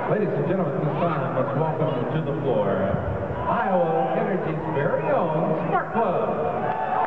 Ladies and gentlemen, this time, let's welcome to the floor Iowa Energy's very own Spark Plug.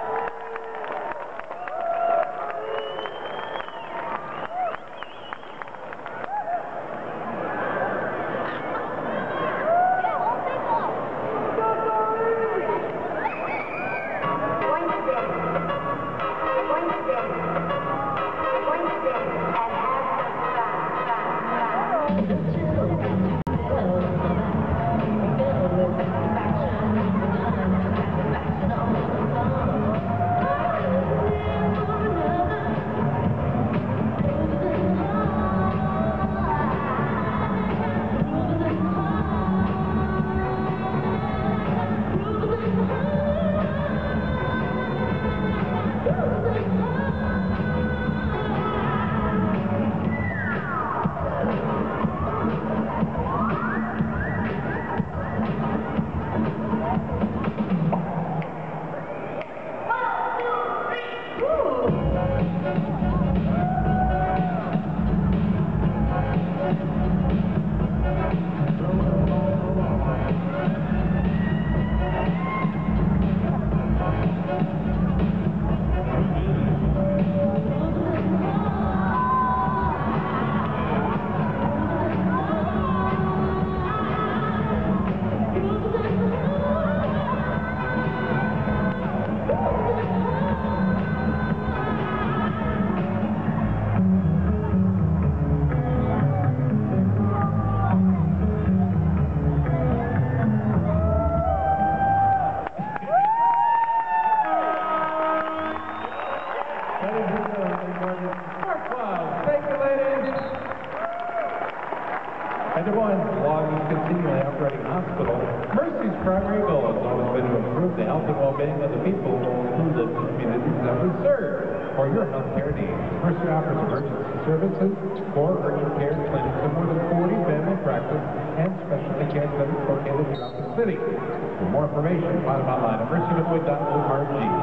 And Des Moines' longest continually operating hospital, Mercy's primary goal has always been to improve the health and well-being of the people who live in the communities that we serve. For your health care needs, Mercy offers emergency services, core urgent care clinics, and more than 40 family practice and specialty care clinics located throughout the city. For more information, find them online at mercydesmoines.org.